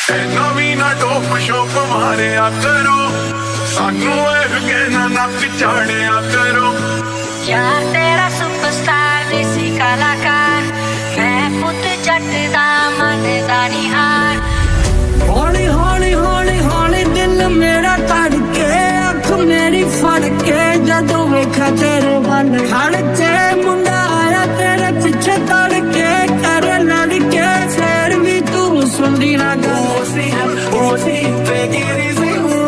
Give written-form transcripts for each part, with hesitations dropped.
नवी ना टोप शोप मारे करो सानू कहना नक चाड़े करो यार तेरा सुपरस्टार देसी कलाकार मैं पुत जट दा मन दा निहार हौली हौली हौली हौली दिल मेरा धड़के अख मेरी फड़ के जदों वेखा तेरे बन खड़चे मुंडा आया तेरे पीछे तड़के कर लड़के फिर भी तू सुनदी ना गल Urvashi take it easy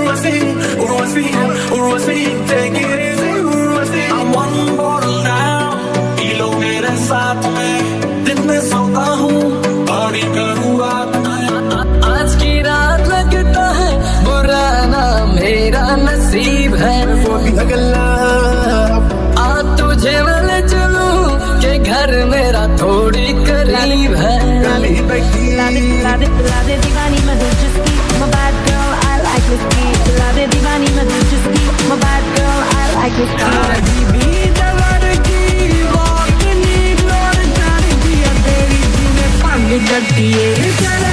Urvashi take it easy Urvashi I'm one bottle now पीलो मेरे साथ में दिन में सोता हूँ पानी करूँ रात में आज की रात लगता है बुरा ना मेरा नसीब है आ तुझे वाले चलूं के घर मेरा थोड़ी करीब है लादे दीवानी मैं दिल जिसकी I'm a bad girl I like whiskey लादे दीवानी मैं दिल जिसकी I'm a bad girl I like whiskey भी दवर की वॉक नी लोर जाने दिया तेरी जीने पंग जट्टी है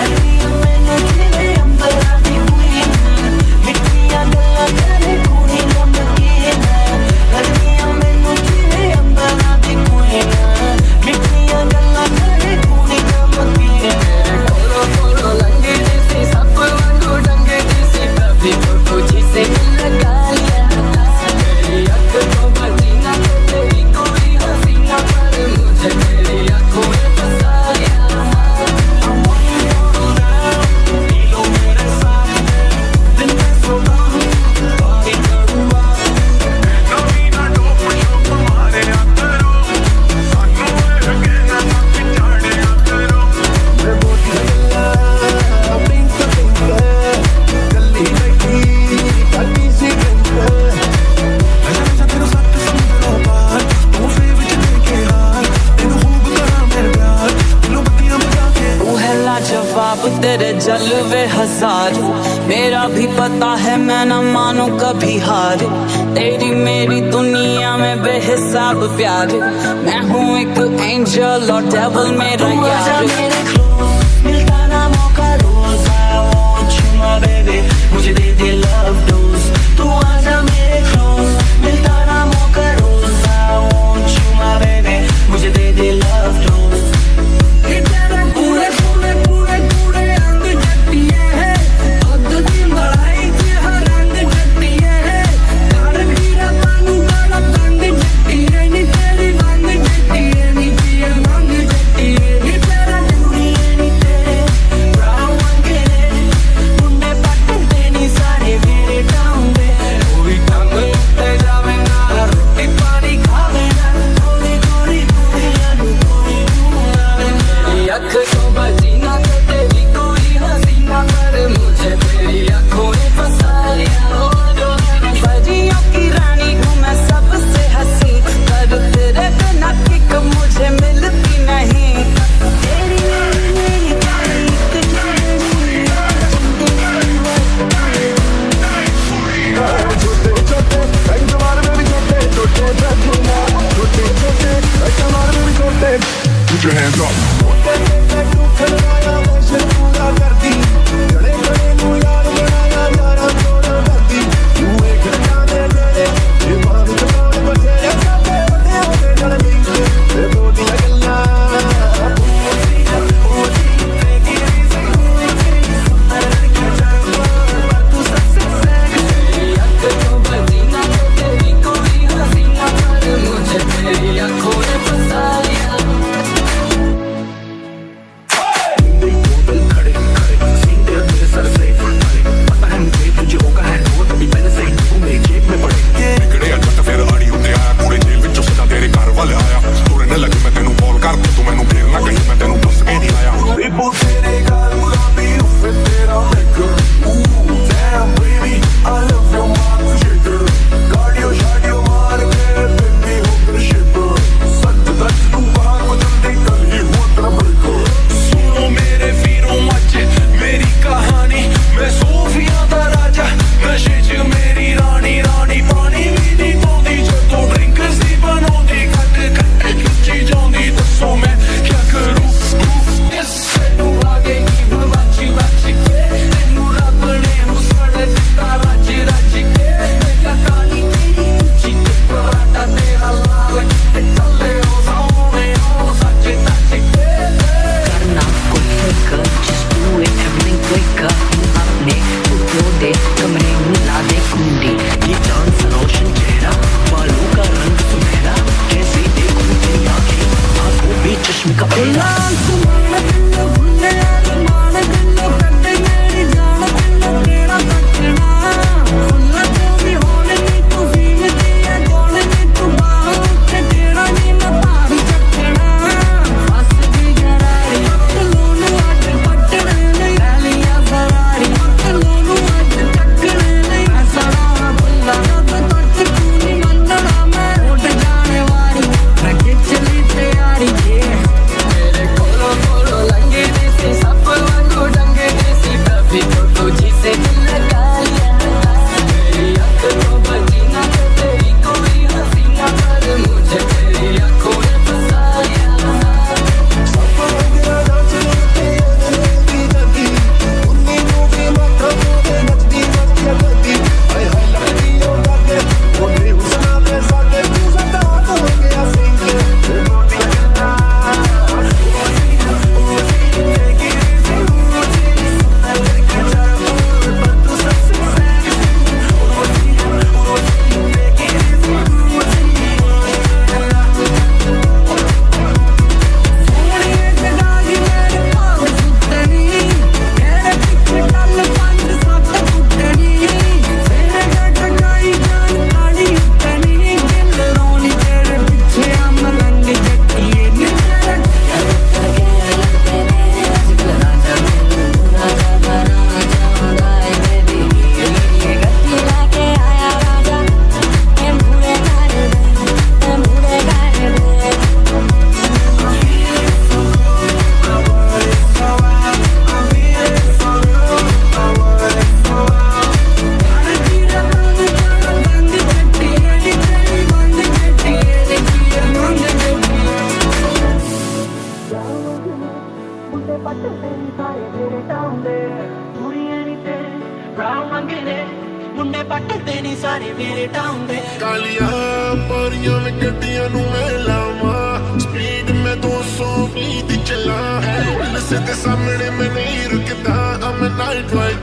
तेरे जलवे हजार मेरा भी पता है मैं न मानू कभी हार तेरी मेरी दुनिया में बेहिसाब प्यार मैं हूँ एक एंजल और डेविल मेरा यार मिलता ना मौका रोज I want you my baby मुझे दे दे love dose तू आजा मेरे close मिलता ना मौका रोज I want you my baby मुझे दे दे love dose Put your hands up. ਕਾਲੀਆਂ ਪਰੀਆਂ ਵਿੱਚ ਗੱਡੀਆਂ ਨੂੰ ਮੈਂ ਲਾਵਾਂ ਸਪੀਡ ਮੈਂ 220 ਦੀ ਚਲਾ ਪੁਲਿਸ ਦੇ ਸਾਹਮਣੇ ਮੈਂ ਨਹੀਂ ਰੁਕਦਾ I'm a night ride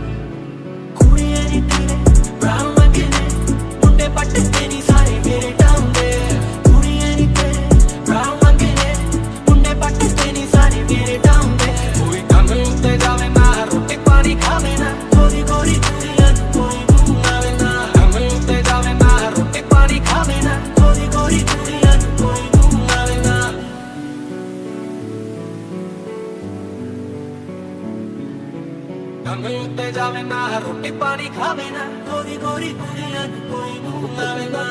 ਕੁੜੀਆਂ ਨੀ ਤੇਰੇ ਬਰਾਊਨ ਮੰਗੇ ਨੇ ਮੁੰਡੇ ਪੱਟਦੇ ਨੀ ਸਾਰੇ ਮੇਰੇ ਟਾਊਨ ਦੇ ਕੁੜੀਆਂ ਨੀ ਤੇਰੇ ਬਰਾਊਨ ਮੰਗੇ ਨੇ ਮੁੰਡੇ ਪੱਟਦੇ ਨੀ ਸਾਰੇ ਮੇਰੇ ਟਾਊਨ ਦੇ ਕੋਈ ਕੰਮ ਉੱਤੇ ਜਾਵੇ ਨਾ ਰੋਟੀ ਪਾਣੀ ਖਾਵੇ ਨਾ ਗੋਰੀ ਗੋਰੀ ਕੁੜੀਆਂ ਕੋਈ ਮੂੰਹ ਆਵੇ ਨਾ ਕੰਮ ਉੱਤੇ ਜਾਵੇ ਨਾ ਰੋਟੀ ਪਾਣੀ ਖਾਵੇ ਨਾ ਗੋਰੀ ਗੋਰੀ ਕੁੜੀਆਂ ਕੋਈ ਮੂੰਹ ਆਵੇ ਨਾ ਕੰਮ ਉੱਤੇ ਜਾਵੇ ਨਾ ਰੋਟੀ ਪਾਣੀ ਖਾਵੇ ਨਾ ਗੋਰੀ ਗੋਰੀ ਕੁੜੀਆਂ ਕੋਈ ਮੂੰਹ ਆਵੇ ਨਾ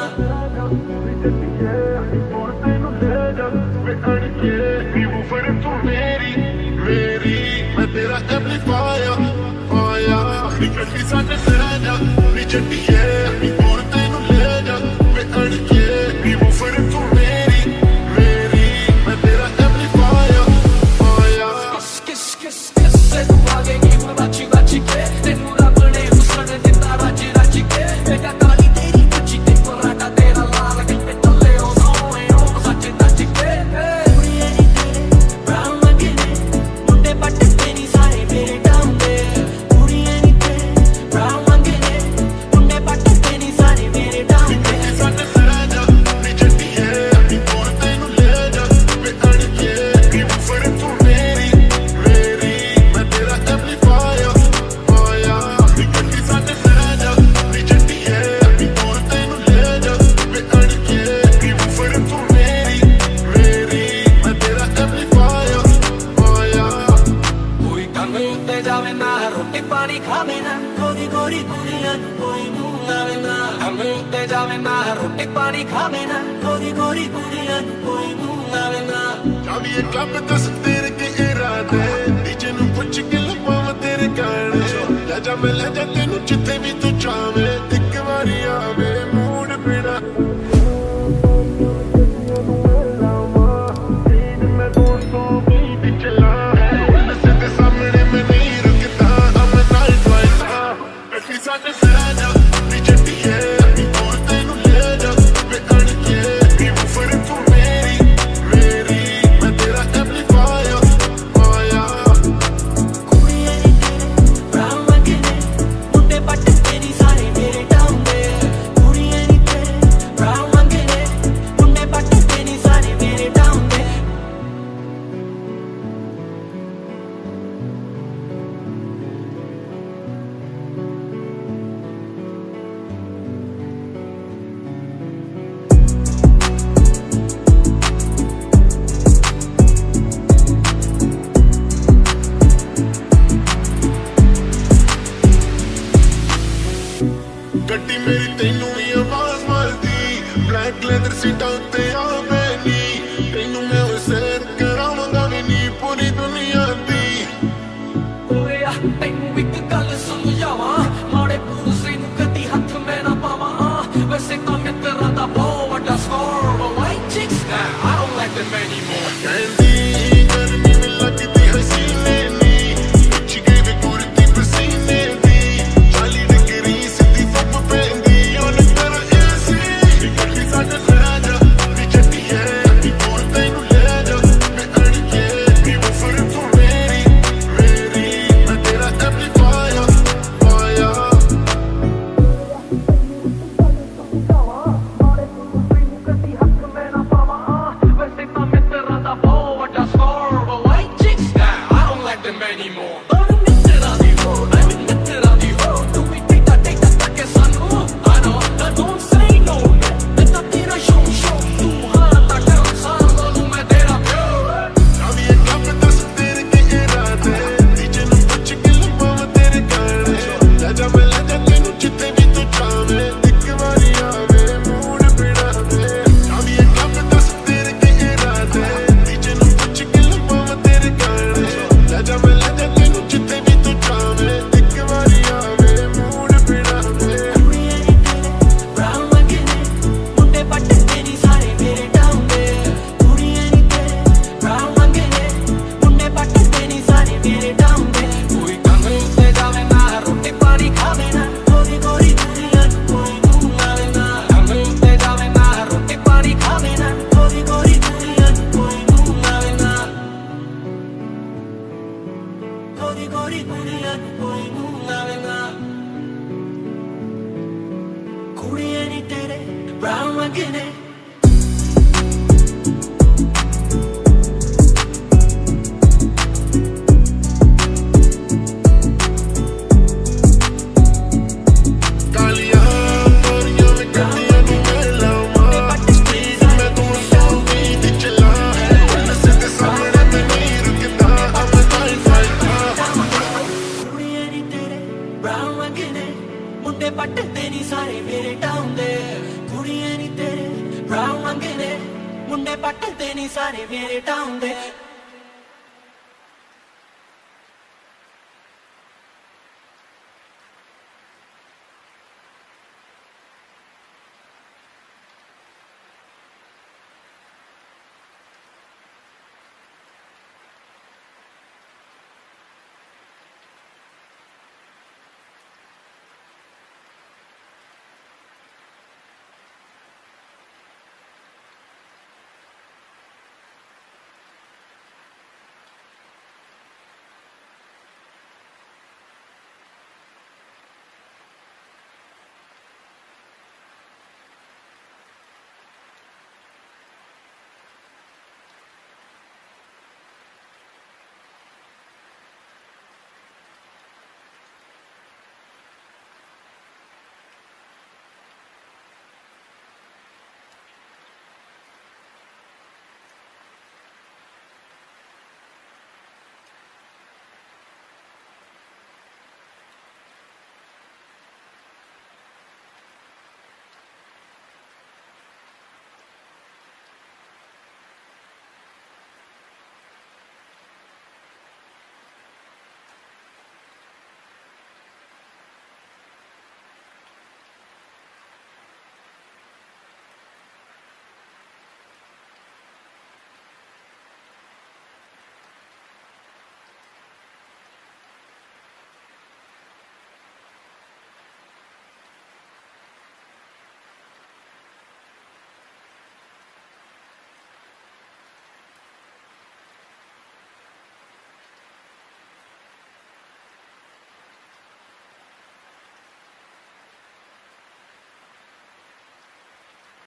मैं तेरा एम्पलीफायर आया निकली साडे सहजा नी चट्टिए नी कोल तेनू ले जा वे अड़के नी वो फिर तू मेरी मैं तेरा एम्पलीफायर आया किस किस किस से तू आगे की मैं बाची बाची के तेनू रब ने हुस्न दिता राज राज के बेटा काली तेरी बच्ची ते पराठा तेरा लाल किते तले ओ सोए ओ सच नच के कुड़ियां नी तेरे ब्राउन मंगे ने मुंडे पट्टदे नी सारे मेरे टाउन दे कुड़ियां नी तेरे ब्राउन मंगे ने मुंडे पट्टदे नी सारे मेरे टाउन दे साडे सहजा नी चट्टिए नी कोल तेनू ले जा वे अड़के नी वो फिर तू मेरी मैं तेरा एम्पलीफायर आया निकली साडे सहजा नी चट्टिए नी कोल तेनू ले जा वे अड़के नी वो फिर तू मेरी मैं तेरा एम्पलीफायर आया कोई ਕੰਮ ਉੱਤੇ ਜਾਵੇ ਨਾ ਰੋਟੀ ਪਾਣੀ ਖਾਵੇ ਨਾ ਗੋਰੀ ਗੋਰੀ ਕੁੜੀਆਂ ਕੋਈ ਮੂੰਹ ਆਵੇ ਨਾ ਕੰਮ ਉੱਤੇ ਜਾਵੇ ਨਾ ਰੋਟੀ ਪਾਣੀ ਖਾਵੇ ਨਾ ਗੋਰੀ ਗੋਰੀ ਕੁੜੀਆਂ ਕੋਈ ਮੂੰਹ ਆਵੇ ਨਾ ਚਾਬੀ ਇਹ ਕਲੱਬ ਦੱਸ ਤੇਰੇ ਕੀ ਇਰਾਦੇ ਡੀਜੇ ਨੂੰ ਪੁੱਛ ਕੇ ਲਪਾਵਾਂ ਤੇਰੇ ਗਾਣੇ ਲੈ ਜਾ ਮੈਂ ਲੈ ਜਾ ਤੈਨੂੰ ਜਿੱਥੇ ਵੀ ਤੂੰ ਚਾਵੇਂ ਇੱਕ ਵਾਰੀ ਆਵੇ ਮੂਡ ਬਿਨਾ ਮੈਂ 220 ਦੀ ਚਲਾ ਪੁਲਿਸ ਦੇ ਸਾਹਮਣੇ ਮੈਂ ਨਹੀਂ ਰੁਕਦਾ I'm a night rider ਕੱਟੀ ਸਾਡੇ ਸਹਿਜਾ ਨੀ ਚੱਟੀਏ ਨੀ ਕੋਲ ਤੈਨੂੰ ਲੈ ਜਾ ਵੇ ਅੜਕੇ ਨੀ ਉਹ ਫਿਰ ਤੂੰ ਮੇਰੀ ਮੈਂ ਤੇਰਾ ਐਮਪਲੀਫਾਇਰ ਆਇਆ ਤੈਨੂੰ ਇੱਕ ਗੱਲ ਸਮਝਾਵਾਂ, ਮਾੜੇ ਪੂਸੇ ਨੂੰ ਕਦੀ ਹੱਥ ਮੈਂ ਨਾ ਪਾਵਾਂ। ਵੈਸੇ ਤਾਂ ਮਿੱਤਰਾਂ ਦਾ ਬਹੁਤ ਵੱਡਾ score, but white chicks, nah, I don't like them anymore। ਕਹਿੰਦੀ ਗਰਮੀ में लगदी हसीने नी, ਵਿੱਚ ਗਈ ਵੇ ਕੁਰਤੀ ਪਸੀਨੇ ਦੀ। 40 ਡਿਗਰੀ ਸਿੱਧੀ ਧੁੱਪ ਪੈਂਦੀ, ਉਹਨੇ ਕਰ ਐਸੀ ਨਿਕਲਦੀ ਸਾਡੇ ਲੈ ਜਾ ਨੀ ਚੱਟੀਏ, ਨੀ ਦੂਰ ਤੈਨੂੰ ਲੈ ਜਾ ਮੈਂ ਅੜੀਏ। ਨੀ ਵਫਰ ਤੂੰ ਮੇਰੀ ਮੈਂ ਤੇਰਾ ਐਮਪਲੀਫਾਇਰ ਫਾਇਰ। Anymore. ਮਿੱਤਰਾਂ ਦੀ ਹੋ, ਮੈਂ ਮਿੱਤਰਾਂ ਦੀ ਹੋ, ਤੂੰ ਵੀ ਟਿਕਾ ਟਿਕਾ ਕਰਕੇ ਸਾਨੂੰ I know, I don't say no, ਮੈਂ ਤਾਂ ਤੇਰਾ show ਤੂੰ ਹਾਂ ਤਾਂ ਕਰ ਸਾਰਾ ਨੂੰ ਮੈਂ ਤੇਰਾ ਪਿਓ। ਨਾਵੀ ਇਹ ਕੰਮ ਦੱਸ ਤੇਰੇ ਕੀ ਇਰਾਦੇ, ਡੀਜੇ ਨੂੰ ਪੁੱਛ ਕੇ ਲਵਾਂ ਤੇਰੇ ਗਾਣੇ। ਲੈ ਜਾ ਮੈਂ ਲੈ ਜਾ ਤੈਨੂੰ ਜਿੱਥੇ ਵੀ ਤੂੰ ਚਾਵੇਂ, ਇੱਕ ਵਾਰੀ ਆਵੇ ਮੂਡ ਬਿੜਾਵੇ। ਨਾਵੀ ਇਹ ਕੰਮ ਦੱਸ ਤੇਰੇ ਕੀ ਇਰਾਦੇ, ਡੀਜੇ ਨੂੰ ਪੁੱਛ ਕੇ ਲਵਾਂ ਤੇਰੇ ਗਾਣੇ। ਲੈ ਜਾ ਮੈਂ ਲੈ ਜਾ ਤੈਨੂੰ ਜਿੱਥੇ ਵੀ ਤੂੰ ਚਾਵੇਂ, ਇੱਕ ਵਾਰੀ ਆਵੇ ਮੂਡ ਬਿੜਾਵੇ। ਕੁੜੀਆਂ ਨੀ ਤੇਰੇ ਬਰਾਊਨ ਮੰਗੇ ਨੇ, ਮੁੰਡੇ ਪੱਟਦੇ ਨੀ ਸਾਰੇ ਮੇਰੇ ਟਾਊਨ ਦੇ। ਕੁੜੀਆਂ ਨੀ ਤੇਰੇ ਬਰਾਊਨ ਮੰਗੇ ਨੇ, ਮੁੰਡੇ ਪੱਟਦੇ ਨੀ ਸਾਰੇ ਮੇਰੇ ਟਾਊਨ ਦੇ। ਕੋਈ ਕੰਨ ਉੱਤੇ ਜਾਵੇ ਨਾ, ਰੋਟੀ ਪਾਣੀ ਖਾਵੇ ਨਾ, ਗੋਰੀ ਗੋਰੀ ਕੁੜੀਆਂ ਨੂੰ ਕੋਈ ਨੂੰ ਆਵੇ ਨਾ। ਕੰਨ ਉੱਤੇ ਜਾਵੇ ਨਾ, ਰੋਟੀ ਪਾਣੀ ਖਾਵੇ ਨਾ। ਗੋਰੀ ਗੋਰੀ ਕੁੜੀਆਂ ਨੂੰ ਕੋਈ ਨੂੰ ਆਵੇ ਨਾ। ਗੋਰੀ ਗੋਰੀ ਕੁੜੀਆਂ ਨੂੰ ਕੋਈ ਨੂੰ ਆਵੇ ਨਾ। ਕੁੜੀਆਂ ਨੀ ਤੇਰੇ ਬਰਾਊਨ ਮੰਗੇ ਨੇ। ਕਾਲੀਆਂ ਗੋਰੀਆਂ ਮੈਂ ਗੱਡੀਆਂ ਨੂੰ ਮੈਂ ਲਾਵਾਂ, ਸਪੀਡ ਮੈਂ ਤੂੰ ਸੌਂਦੀ ਦੀ ਚਲਾ। ਨਸੇ ਦੇ ਸਾਹਮਣੇ ਤੇ ਨਹੀਂ ਰੁਕਦਾ, I'm a night fighter। ਕੁੜੀਆਂ ਨੀ ਤੇਰੇ ਬਰਾਊਨ ਮੰਗੇ ਨੇ, ਮੁੰਡੇ ਪੱਟਦੇ ਨੀ ਸਾਰੇ ਮੇਰੇ ਟਾਊਨ ਦੇ। ਕੁੜੀਆਂ ਨੀ ਤੇਰੇ ਬਰਾਊਨ ਮੰਗੇ ਨੇ, ਮੁੰਡੇ ਪੱਟਦੇ ਨੀ ਸਾਰੇ ਮੇਰੇ ਟਾਊਨ ਦੇ।